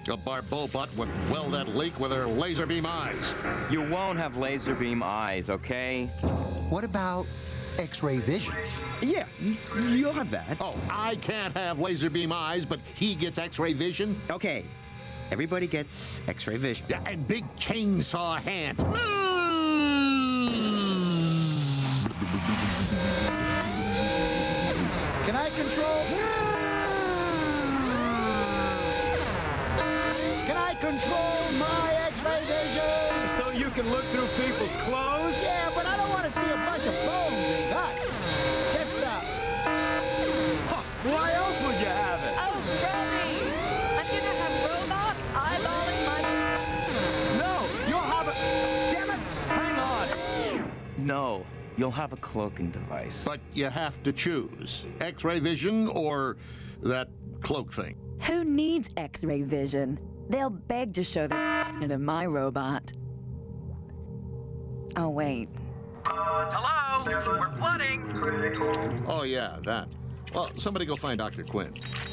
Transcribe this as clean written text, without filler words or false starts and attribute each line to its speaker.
Speaker 1: A Barbobot would weld that leak with her laser beam eyes.
Speaker 2: You won't have laser beam eyes, okay?
Speaker 3: What about X-ray vision?
Speaker 2: Yeah, you'll have that.
Speaker 1: Oh, I can't have laser beam eyes, but he gets X-ray vision?
Speaker 2: Okay, everybody gets X-ray vision.
Speaker 1: Yeah, and big chainsaw hands.
Speaker 3: Can I control? Can I control my X-ray vision?
Speaker 2: So you can look through people's clothes?
Speaker 3: Yeah, but I don't want to see a bunch of bones and guts. Just
Speaker 2: Huh, why else would you have it?
Speaker 4: Oh, Robbie! I'm gonna have robots eyeballing my...
Speaker 2: No, you'll have a... Damn it! Hang on! No, you'll have a cloaking device.
Speaker 1: But you have to choose X-ray vision or that cloak thing.
Speaker 4: Who needs X-ray vision? They'll beg to show their into my robot. Oh, wait.
Speaker 5: Hello? We're flooding!
Speaker 1: Oh, yeah, that. Well, somebody go find Dr. Quinn.